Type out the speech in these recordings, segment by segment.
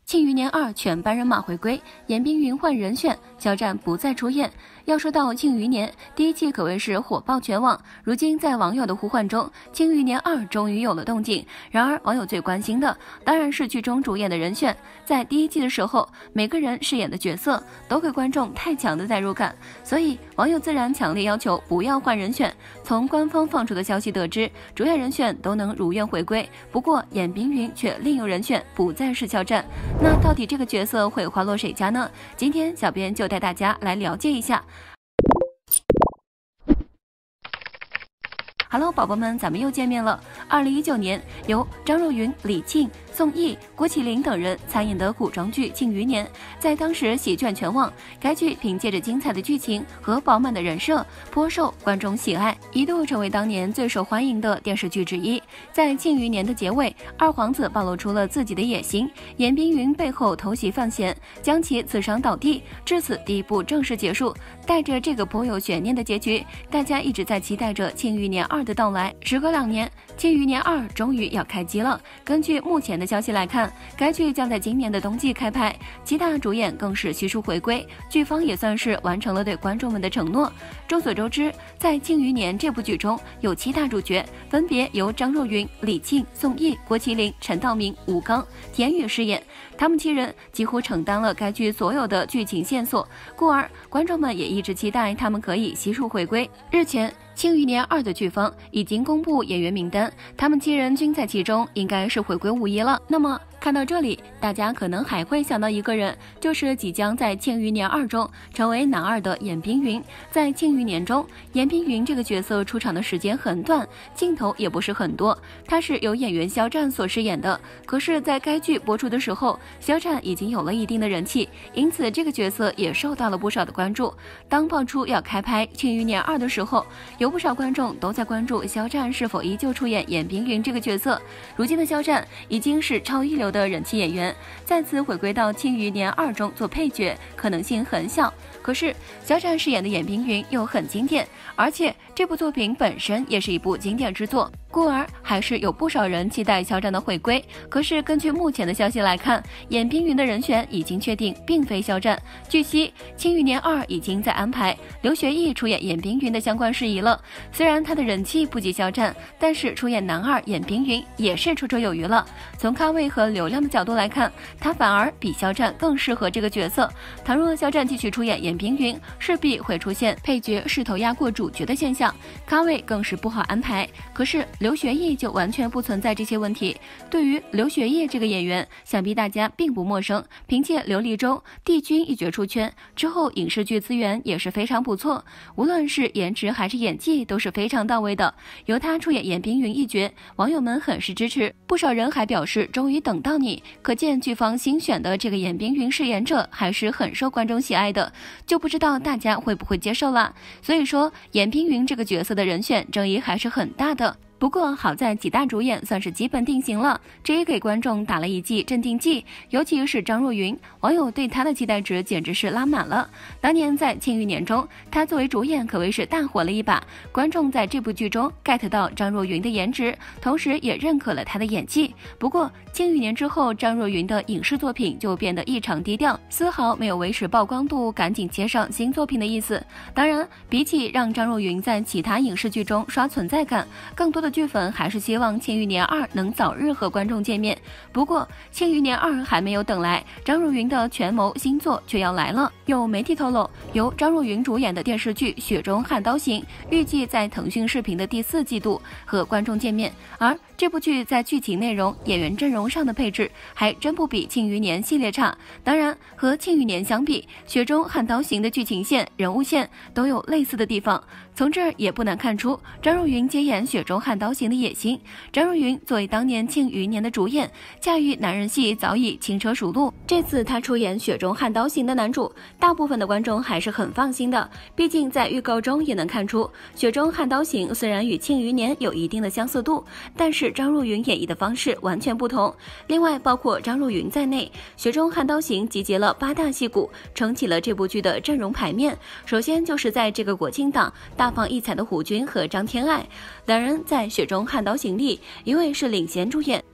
庆余年2全班人马回归，严冰云换人选，肖战不再出演。要说到庆余年，第一季可谓是火爆全网。如今在网友的呼唤中，庆余年2终于有了动静。然而网友最关心的当然是剧中主演的人选。在第一季的时候，每个人饰演的角色都给观众太强的代入感，所以网友自然强烈要求不要换人选。从官方放出的消息得知，主演人选都能如愿回归，不过严冰云却另有人选，不再是肖战。那到底这个角色会花落谁家呢？今天小编就带大家来了解一下。Hello， 宝宝们，咱们又见面了。2019年，由张若昀、李沁、宋轶、郭麒麟等人参演的古装剧《庆余年》，在当时席卷全网。该剧凭借着精彩的剧情和饱满的人设，颇受观众喜爱，一度成为当年最受欢迎的电视剧之一。在《庆余年》的结尾，二皇子暴露出了自己的野心，严冰云背后偷袭范闲，将其刺伤倒地，至此第一部正式结束。带着这个颇有悬念的结局，大家一直在期待着《庆余年2》的到来。时隔2年，《庆余年2》终于要开机了。根据目前的消息来看，该剧将在今年的冬季开拍，其他主演更是悉数回归，剧方也算是完成了对观众们的承诺。众所周知，在《庆余年》这部剧中有7大主角，分别由张若昀、李沁、宋轶、郭麒麟、陈道明、吴刚、田雨饰演，他们7人几乎承担了该剧所有的剧情线索，故而观众们也一直期待他们可以悉数回归。日前，《庆余年2》的剧方已经公布演员名单，他们7人均在其中，应该是回归无疑了。那么看到这里，大家可能还会想到一个人，就是即将在《庆余年2》中成为男二的严冰云。在《庆余年》中，严冰云这个角色出场的时间很短，镜头也不是很多，他是由演员肖战所饰演的。可是，在该剧播出的时候，肖战已经有了一定的人气，因此这个角色也受到了不少的关注。当爆出要开拍《庆余年2》的时候，有不少观众都在关注肖战是否依旧出演严冰云这个角色。如今的肖战已经是超一流的人气演员，再次回归到《庆余年2》中做配角，可能性很小。可是肖战饰演的严冰云又很经典，而且这部作品本身也是一部经典之作，故而还是有不少人期待肖战的回归。可是根据目前的消息来看，严冰云的人选已经确定，并非肖战。据悉，《庆余年2》已经在安排刘学义出演严冰云的相关事宜了。虽然他的人气不及肖战，但是出演男二严冰云也是绰绰有余了。从咖位和流量的角度来看，他反而比肖战更适合这个角色。倘若肖战继续出演严冰云，势必会出现配角势头压过主角的现象，咖位更是不好安排。可是刘学义就完全不存在这些问题。对于刘学义这个演员，想必大家并不陌生，凭借琉璃州、帝君一角出圈之后，影视剧资源也是非常不错，无论是颜值还是演技都是非常到位的。由他出演严冰云一角，网友们很是支持，不少人还表示终于等到你。可见剧方新选的这个严冰云饰演者还是很受观众喜爱的，就不知道大家会不会接受啦。所以说严冰云这个角色的人选争议还是很大的。不过好在几大主演算是基本定型了，这也给观众打了一剂镇定剂。尤其是张若昀，网友对他的期待值简直是拉满了。当年在《庆余年》中，他作为主演可谓是大火了一把，观众在这部剧中 get 到张若昀的颜值，同时也认可了他的演技。不过《庆余年》之后，张若昀的影视作品就变得异常低调，丝毫没有维持曝光度赶紧接上新作品的意思。当然，比起让张若昀在其他影视剧中刷存在感，更多的剧粉还是希望《庆余年2》能早日和观众见面。不过《庆余年2》还没有等来，张若昀的权谋新作却要来了。有媒体透露，由张若昀主演的电视剧《雪中悍刀行》预计在腾讯视频的第4季度和观众见面。而这部剧在剧情内容、演员阵容上的配置还真不比《庆余年》系列差。当然，和《庆余年》相比，《雪中悍刀行》的剧情线、人物线都有类似的地方。从这儿也不难看出张若昀接演《雪中悍刀行》的野心。张若昀作为当年《庆余年》的主演，驾驭男人戏早已轻车熟路。这次他出演《雪中悍刀行》的男主，大部分的观众还是很放心的。毕竟在预告中也能看出，《雪中悍刀行》虽然与《庆余年》有一定的相似度，但是张若昀演绎的方式完全不同。另外，包括张若昀在内，《雪中悍刀行》集结了8大戏骨，撑起了这部剧的阵容牌面。首先就是在这个国庆档大放异彩的胡军和张天爱，两人在《雪中悍刀行》里，一位是领衔主演，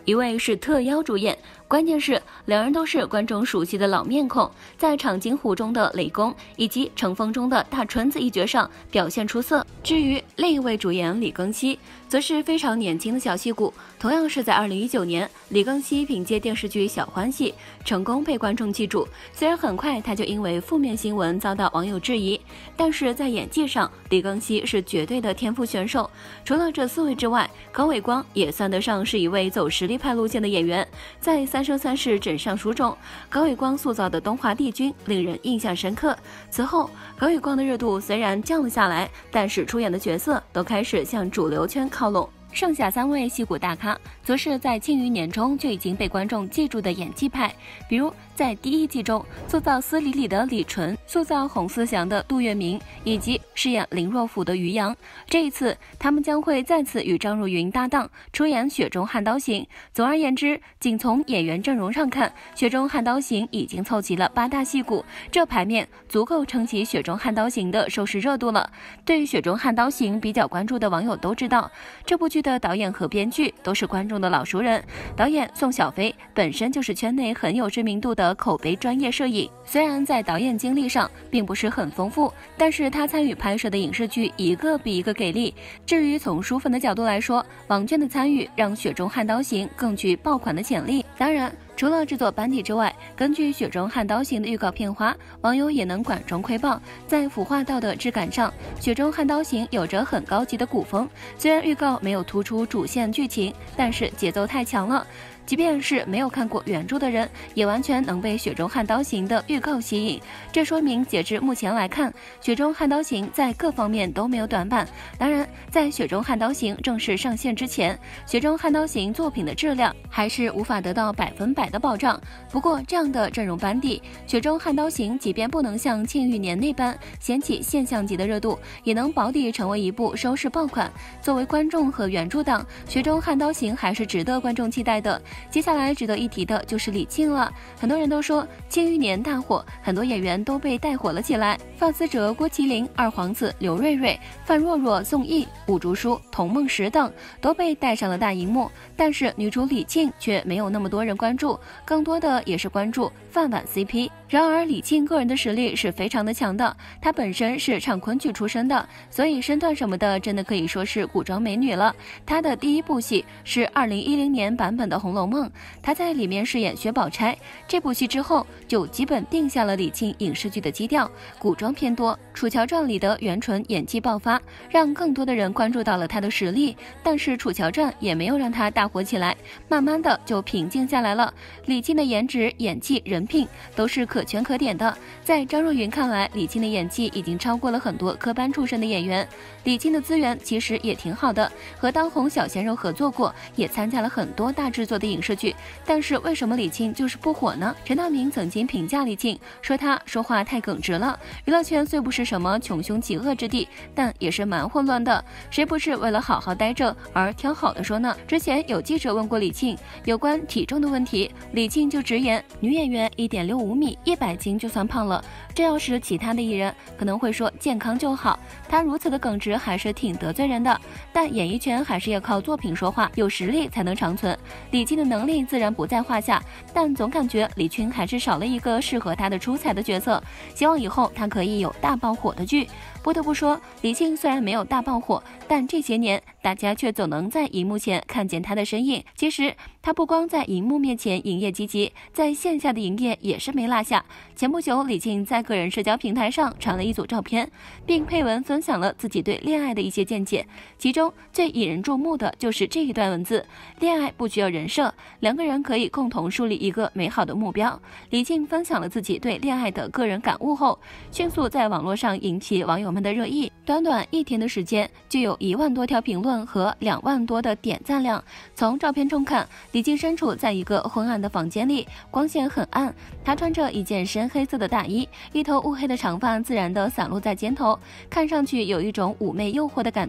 一位是特邀主演。关键是两人都是观众熟悉的老面孔，在《长津湖》中的雷公以及《乘风》中的大春子一角上表现出色。至于另一位主演李庚希，则是非常年轻的小戏骨。同样是在2019年，李庚希凭借电视剧《小欢喜》成功被观众记住。虽然很快他就因为负面新闻遭到网友质疑，但是在演技上，李庚希是绝对的天赋选手。除了这4位之外，高伟光也算得上是一位走实力派路线的演员。在《三生三世枕上书》中，高伟光塑造的东华帝君令人印象深刻。此后，高伟光的热度虽然降了下来，但是出演的角色都开始向主流圈靠拢。剩下3位戏骨大咖，则是在《庆余年》中就已经被观众记住的演技派，比如在第1季中塑造司礼里的李纯，塑造洪思祥的杜月明，以及饰演林若甫的于洋。这一次，他们将会再次与张若昀搭档出演《雪中悍刀行》。总而言之，仅从演员阵容上看，《雪中悍刀行》已经凑齐了8大戏骨，这牌面足够撑起《雪中悍刀行》的收视热度了。对于《雪中悍刀行》比较关注的网友都知道，这部剧的导演和编剧都是观众的老熟人。导演宋小飞本身就是圈内很有知名度的口碑专业摄影，虽然在导演经历上并不是很丰富，但是他参与拍摄的影视剧一个比一个给力。至于从书粉的角度来说，王娟的参与让《雪中悍刀行》更具爆款的潜力。当然，除了制作班底之外，根据《雪中悍刀行》的预告片花，网友也能管中窥豹。在服化道的质感上，《雪中悍刀行》有着很高级的古风，虽然预告没有突出主线剧情，但是节奏太强了。即便是没有看过原著的人，也完全能被《雪中悍刀行》的预告吸引。这说明截至目前来看，《雪中悍刀行》在各方面都没有短板。当然，在《雪中悍刀行》正式上线之前，《雪中悍刀行》作品的质量还是无法得到100%的保障。不过，这样的阵容班底，《雪中悍刀行》即便不能像《庆余年》那般掀起现象级的热度，也能保底成为一部收视爆款。作为观众和原著党，《雪中悍刀行》还是值得观众期待的。接下来值得一提的就是李沁了。很多人都说《庆余年》大火，很多演员都被带火了起来。范思哲、郭麒麟、二皇子刘瑞瑞、范若若、宋轶、吴竹书、童梦石等都被带上了大荧幕，但是女主李沁却没有那么多人关注，更多的也是关注范婉 CP。然而李沁个人的实力是非常的强的，她本身是唱昆曲出身的，所以身段什么的真的可以说是古装美女了。她的第1部戏是2010年版本的《红楼梦》，她在里面饰演薛宝钗。这部戏之后就基本定下了李沁影视剧的基调，古装偏多。《楚乔传》里的袁纯演技爆发，让更多的人关注到了她的实力，但是《楚乔传》也没有让她大火起来，慢慢的就平静下来了。李沁的颜值、演技、人品都是可圈可点的。在张若昀看来，李沁的演技已经超过了很多科班出身的演员。李沁的资源其实也挺好的，和当红小鲜肉合作过，也参加了很多大制作的影视剧。但是为什么李沁就是不火呢？陈道明曾经评价李沁，说她说话太耿直了。娱乐圈虽不是什么穷凶极恶之地，但也是蛮混乱的，谁不是为了好好待着而挑好的说呢？之前有记者问过李沁有关体重的问题，李沁就直言，女演员1.65米，100斤就算胖了。这要是其他的艺人，可能会说健康就好。她如此的耿直还是挺得罪人的。但演艺圈还是要靠作品说话，有实力才能长存。李沁的能力自然不在话下，但总感觉李群还是少了一个适合她的出彩的角色。希望以后她可以有大爆火的剧。不得不说，李沁虽然没有大爆火，但这些年大家却总能在荧幕前看见她的身影。其实她不光在荧幕面前营业积极，在线下的营业也是没落下。前不久，李沁在个人社交平台上传了一组照片，并配文分享了自己对恋爱的一些见解。其中最引人注目的就是这一段文字：恋爱不需要人设，两个人可以共同树立一个美好的目标。李沁分享了自己对恋爱的个人感悟后，迅速在网络上引起网友们的热议。短短1天的时间，就有1万多条评论和2万多的点赞量。从照片中看，李沁身处在一个昏暗的房间里，光线很暗。她穿着一件深黑色的大衣，一头乌黑的长发自然地散落在肩头，看上去有一种妩媚诱惑的感觉。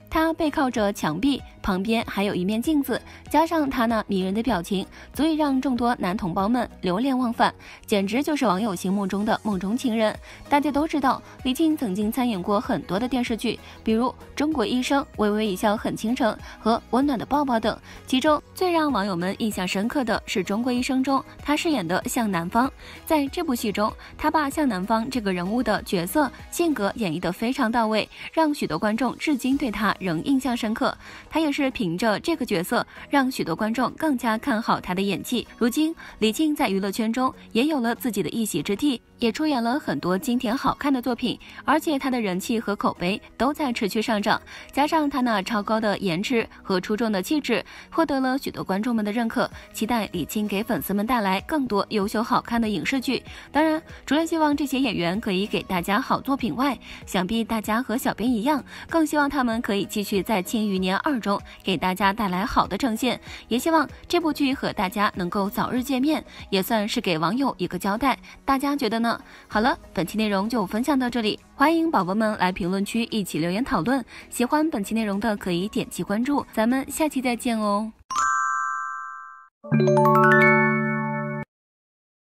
她背靠着墙壁，旁边还有一面镜子，加上她那迷人的表情，足以让众多男同胞们流连忘返，简直就是网友心目中的梦中情人。大家都知道，李静曾经参演过很多的电视剧，比如《中国医生》《微微一笑很倾城》和《温暖的抱抱》等。其中最让网友们印象深刻的是《中国医生》中她饰演的向南方。在这部戏中，她把向南方这个人物的角色性格演绎得非常到位，让许多观众至今对她仍印象深刻。她也是凭着这个角色，让许多观众更加看好她的演技。如今，李静在娱乐圈中也有了自己的一席之地，也出演了很多经典好看的作品，而且她的人气和口碑都在持续上涨。加上她那超高的颜值和出众的气质，获得了许多观众们的认可。期待李静给粉丝们带来更多优秀好看的影视剧。当然，除了希望这些演员可以给大家好作品外，想必大家和小编一样，更希望他们可以继续在《庆余年2》中给大家带来好的呈现，也希望这部剧和大家能够早日见面，也算是给网友一个交代。大家觉得呢？好了，本期内容就分享到这里，欢迎宝宝们来评论区一起留言讨论。喜欢本期内容的可以点击关注，咱们下期再见哦。